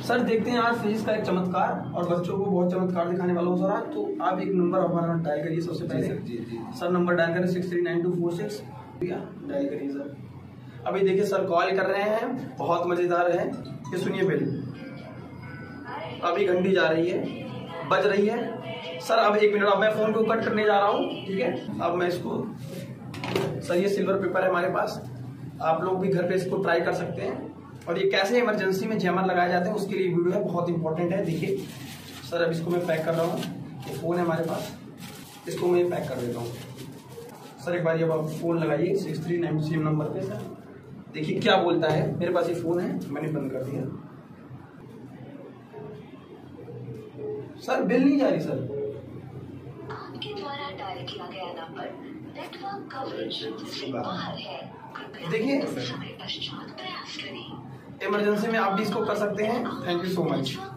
Sir देखते हैं आज फिजिक्स का एक चमत्कार और बच्चों को बहुत चमत्कार दिखाने वाला हूँ सर आज। तो आप एक नंबर हमारा डायल करिए सबसे पहले। जी सर नंबर डायल करें 639246 डायल करिए सर। अभी देखिए सर कॉल कर रहे हैं, बहुत मजेदार है। ये सुनिए बिल, अभी घंटी जा रही है, बज रही है सर। अब 1 मिनट, अब मैं फोन को कट करने जा रहा हूँ, ठीक है। अब मैं इसको सर, ये सिल्वर पेपर है हमारे पास, आप लोग भी घर पे इसको ट्राई कर सकते हैं। और ये कैसे इमरजेंसी में जैमर लगाए जाते हैं उसके लिए वीडियो है, बहुत इंपॉर्टेंट है। देखिए सर अब इसको मैं पैक कर रहा हूँ, ये फोन है हमारे पास, इसको मैं पैक कर देता हूँ सर। एक बार ये आप फोन लगाइए 6390 नंबर पे सर, देखिए क्या बोलता है। मेरे पास ये फोन है, मैंने बंद कर दिया सर। बिल नहीं जा रही सर। आपके द्वारा डायल किया गया नंबर नेटवर्क कवरेज से बाहर है, देखिए समय पश्चात प्रयास करें। इमरजेंसी में आप भी इसको कर सकते हैं। Thank you so much.